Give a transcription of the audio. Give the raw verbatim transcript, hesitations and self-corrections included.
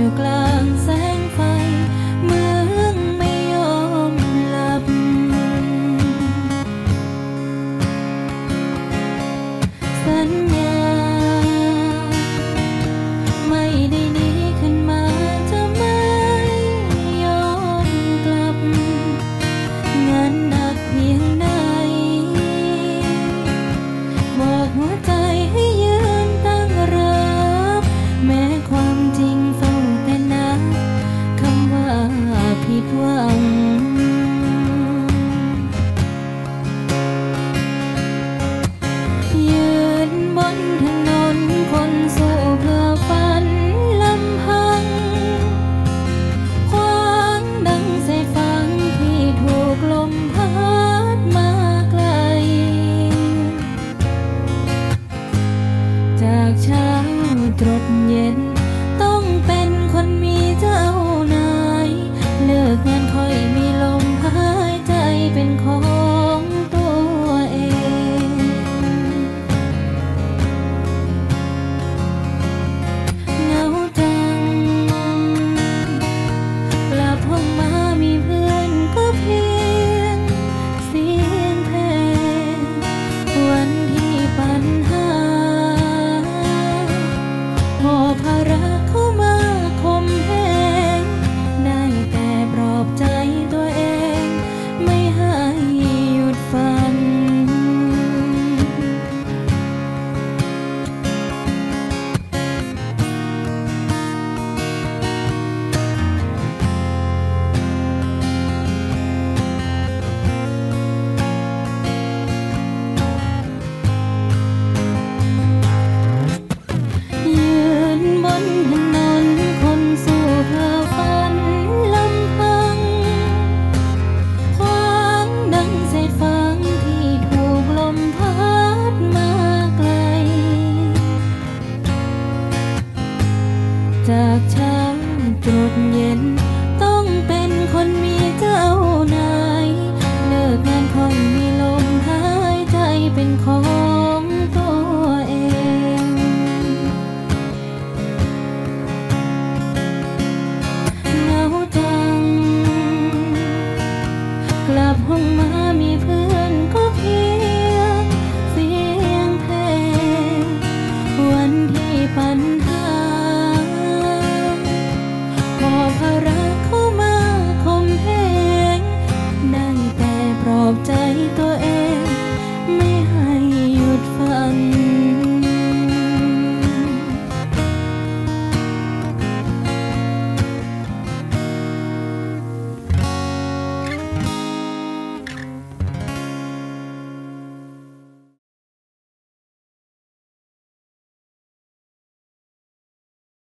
อยู่กลางแสงไฟเมืองไม่ยอมหลับสัญญาไม่ได้หนีขึ้นมาจะไม่ยอมกลับงานหนักเพียงไหนบอกหัวใจให้ยืนตั้งรับแม้ความจริงเฝ้าแต่นับคำว่าผิดหวังยืนบนถนนคนสู้เพื่อฝันลำพังขวางดังสายฟังที่ถูกลมพัดมาไกลจากเช้าตรดเย็นต้องเป็นคนมีเจ้านายเลิกงานค่อยมีลมหายใจเป็นของตัวเองเหงาจังกลับห้องมามีเพื่อนก็เพียงเสียงเพลงวันที่ปัญหาหอบภาระเข้ามาคมเหงได้แต่ปลอบใจตัวเองไม่ให้หยุดฝันยืนบนถนนคนสู้เพื่อฝันลำพังขวางดังเศษฟางที่ถูกลมพัดมาไกลจากเช้าตรดเย็นต้องเป็นคนมีเจ้านาย